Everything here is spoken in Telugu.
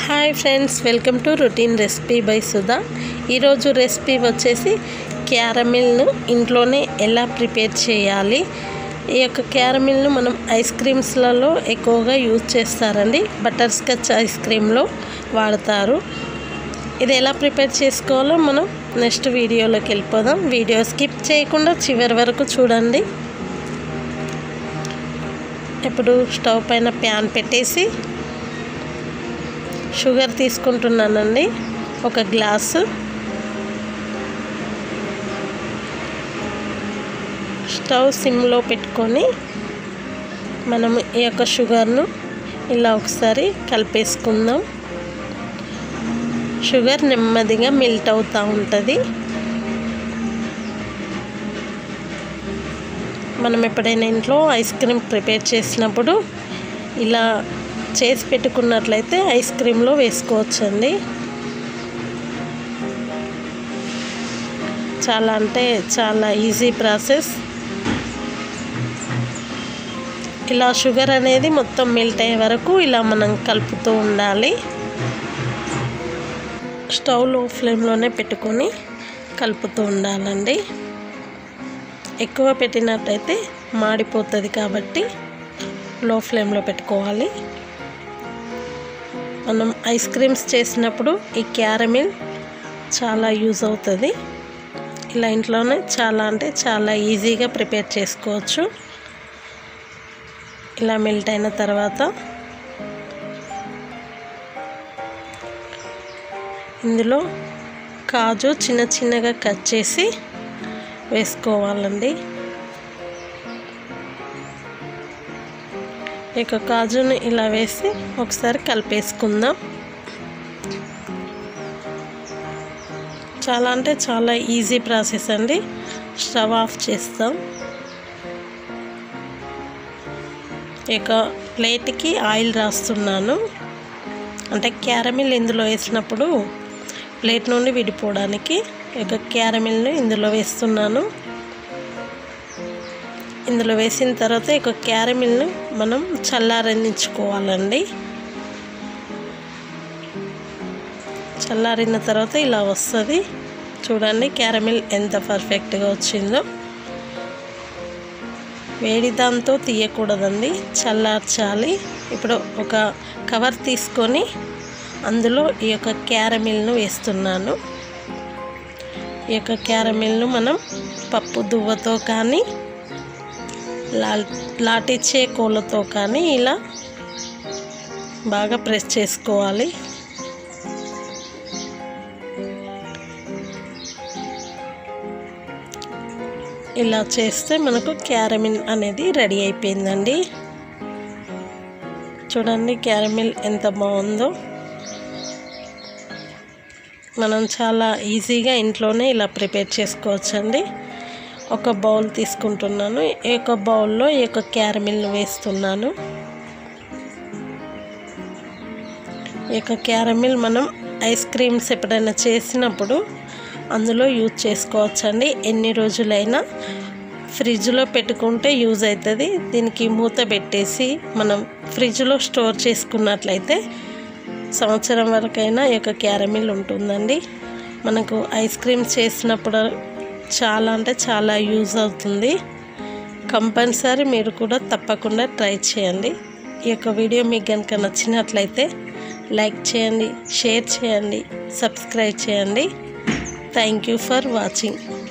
Hi friends, welcome to routine recipe by Sudha. ఈరోజు రెసిపీ వచ్చేసి క్యారమిల్ను ఇంట్లోనే ఎలా ప్రిపేర్ చేయాలి. ఈ యొక్క క్యారమిల్ను మనం ఐస్ క్రీమ్స్లలో ఎక్కువగా యూజ్ చేస్తారండి. బటర్ స్కాచ్ ఐస్ క్రీమ్లో వాడతారు. ఇది ఎలా ప్రిపేర్ చేసుకోవాలో మనం నెక్స్ట్ వీడియోలోకి వెళ్ళిపోదాం. వీడియో స్కిప్ చేయకుండా చివరి వరకు చూడండి. ఇప్పుడు స్టవ్ పైన ప్యాన్ పెట్టేసి షుగర్ తీసుకుంటున్నానండి. ఒక గ్లాసు స్టవ్ సిమ్లో పెట్టుకొని మనం ఈ యొక్క షుగర్ను ఇలా ఒకసారి కలిపేసుకుందాం. షుగర్ నెమ్మదిగా మెల్ట్ అవుతూ ఉంటుంది. మనం ఎప్పుడైనా ఇంట్లో ఐస్ క్రీమ్ ప్రిపేర్ చేసినప్పుడు ఇలా చేసి పెట్టుకున్నట్లయితే ఐస్ క్రీమ్లో వేసుకోవచ్చండి. చాలా అంటే చాలా ఈజీ ప్రాసెస్. ఇలా షుగర్ అనేది మొత్తం మెల్ట్ అయ్యే వరకు ఇలా మనం కలుపుతూ ఉండాలి. స్టవ్ లో ఫ్లేమ్లోనే పెట్టుకొని కలుపుతూ ఉండాలండి. ఎక్కువ పెట్టినట్టయితే మాడిపోతుంది కాబట్టి లో ఫ్లేమ్లో పెట్టుకోవాలి. మనం ఐస్ క్రీమ్స్ చేసినప్పుడు ఈ క్యారమిల్ చాలా యూజ్ అవుతుంది. ఇలా ఇంట్లోనే చాలా అంటే చాలా ఈజీగా ప్రిపేర్ చేసుకోవచ్చు. ఇలా మెల్ట్ అయిన తర్వాత ఇందులో కాజు చిన్న చిన్నగా కట్ చేసి వేసుకోవాలండి. ఇక కాజుని ఇలా వేసి ఒకసారి కలిపేసుకుందాం. చాలా అంటే చాలా ఈజీ ప్రాసెస్ అండి. స్టవ్ ఆఫ్ చేస్తాం. ఇక ప్లేట్కి ఆయిల్ రాస్తున్నాను. అంటే క్యారమిల్ ఇందులో వేసినప్పుడు ప్లేట్ నుండి విడిపోవడానికి ఇక క్యారమిల్ని ఇందులో వేస్తున్నాను. ఇందులో వేసిన తర్వాత ఇక క్యారమిల్ను మనం చల్లారనిచ్చుకోవాలండి. చల్లారిన తర్వాత ఇలా వస్తుంది. చూడండి క్యారమిల్ ఎంత పర్ఫెక్ట్గా వచ్చిందో. వేడి దాంతో తీయకూడదండి, చల్లార్చాలి. ఇప్పుడు ఒక కవర్ తీసుకొని అందులో ఈ యొక్క క్యారమిల్ను వేస్తున్నాను. ఈ యొక్క క్యారమిల్ను మనం పప్పు దువ్వతో కానీ లాటిచ్చే కోళ్ళతో కానీ ఇలా బాగా ప్రెస్ చేసుకోవాలి. ఇలా చేస్తే మనకు క్యారమిల్ అనేది రెడీ అయిపోయిందండి. చూడండి క్యారమిల్ ఎంత బాగుందో. మనం చాలా ఈజీగా ఇంట్లోనే ఇలా ప్రిపేర్ చేసుకోవచ్చండి. ఒక బౌల్ తీసుకుంటున్నాను. ఈ యొక్క బౌల్లో ఈ యొక్క క్యారమిల్ను వేస్తున్నాను. ఈ యొక్క క్యారమిల్ మనం ఐస్ క్రీమ్స్ ఎప్పుడైనా చేసినప్పుడు అందులో యూజ్ చేసుకోవచ్చండి. ఎన్ని రోజులైనా ఫ్రిడ్జ్లో పెట్టుకుంటే యూజ్ అవుతుంది. దీనికి మూత పెట్టేసి మనం ఫ్రిడ్జ్లో స్టోర్ చేసుకున్నట్లయితే సంవత్సరం వరకైనా ఈ యొక్క క్యారమిల్ ఉంటుందండి. మనకు ఐస్ క్రీమ్స్ చేసినప్పుడు చాలా అంటే చాలా యూజ్ అవుతుంది. కంపల్సరీ మీరు కూడా తప్పకుండా ట్రై చేయండి. ఈ యొక్క వీడియో మీకు కనుక నచ్చినట్లయితే లైక్ చేయండి, షేర్ చేయండి, సబ్స్క్రైబ్ చేయండి. Thank you for watching.